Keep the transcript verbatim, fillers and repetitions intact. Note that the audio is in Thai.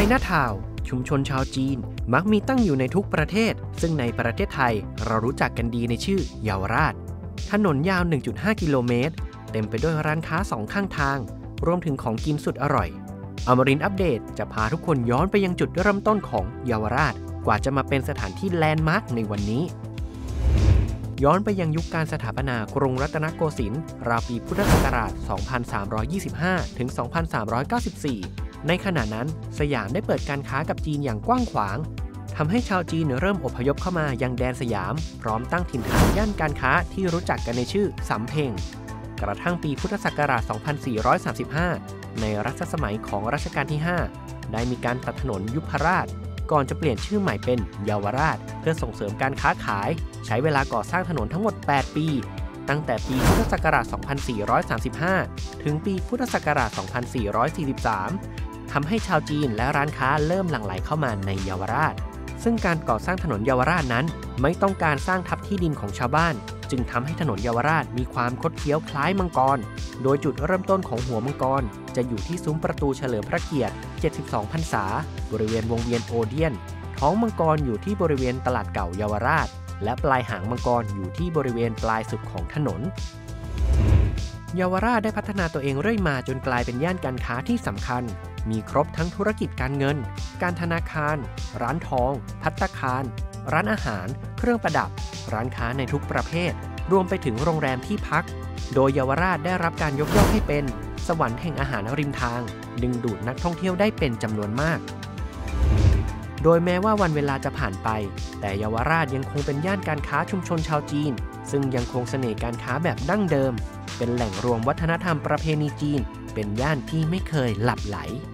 น่าทาวน์ชุมชนชาวจีนมักมีตั้งอยู่ในทุกประเทศซึ่งในประเทศไทยเรารู้จักกันดีในชื่อเยาวราชถนนยาว หนึ่งจุดห้า กิโลเมตรเต็มไปด้วยร้านค้าสองข้างทางรวมถึงของกินสุดอร่อยอมรินทร์อัปเดตจะพาทุกคนย้อนไปยังจุดเริ่มต้นของเยาวราชกว่าจะมาเป็นสถานที่แลนด์มาร์คในวันนี้ย้อนไปยังยุคการสถาปนากรุงรัตนโกสินทร์ราวปีพุทธศักราช สองพันสามร้อยยี่สิบห้า ถึง สองพันสามร้อยเก้าสิบสี่ ในขณะนั้นสยามได้เปิดการค้ากับจีนอย่างกว้างขวางทำให้ชาวจีนเริ่มอพยพเข้ามายังแดนสยามพร้อมตั้งถิ่นฐานย่านการค้าที่รู้จักกันในชื่อสำเพ็งกระทั่งปีพุทธศักราช สองพันสี่ร้อยสามสิบห้า ในรัชสมัยของรัชกาลที่ ห้า ได้มีการตัดถนนยุพราชก่อนจะเปลี่ยนชื่อใหม่เป็นเยาวราชเพื่อส่งเสริมการค้าขายใช้เวลาก่อสร้างถนนทั้งหมด แปด ปีตั้งแต่ปีพุทธศักราช สองพันสี่ร้อยสามสิบห้า ถึงปีพุทธศักราช สองพันสี่ร้อยสี่สิบสาม ทำให้ชาวจีนและร้านค้าเริ่มหลั่งไหลเข้ามาในเยาวราชซึ่งการก่อสร้างถนนเยาวราชนั้นไม่ต้องการสร้างทับที่ดินของชาวบ้านจึงทำให้ถนนเยาวราชมีความคดเคี้ยวคล้ายมังกรโดยจุดเริ่มต้นของหัวมังกรจะอยู่ที่ซุ้มประตูเฉลิมพระเกียรติ เจ็ดสิบสอง พรรษาบริเวณวงเวียนโอเดียนท้องมังกรอยู่ที่บริเวณตลาดเก่าเยาวราชและปลายหางมังกรอยู่ที่บริเวณปลายสุดของถนนเยาวราชได้พัฒนาตัวเองเรื่อยมาจนกลายเป็นย่านการค้าที่สำคัญมีครบทั้งธุรกิจการเงินการธนาคารร้านทองภัตตาคารร้านอาหารเครื่องประดับร้านค้าในทุกประเภทรวมไปถึงโรงแรมที่พักโดยเยาวราชได้รับการยกย่องให้เป็นสวรรค์แห่งอาหารริมทางดึงดูดนักท่องเที่ยวได้เป็นจำนวนมากโดยแม้ว่าวันเวลาจะผ่านไปแต่เยาวราชยังคงเป็นย่านการค้าชุมชนชาวจีนซึ่งยังคงเสน่ห์การค้าแบบดั้งเดิมเป็นแหล่งรวมวัฒนธรรมประเพณีจีนเป็นย่านที่ไม่เคยหลับไหล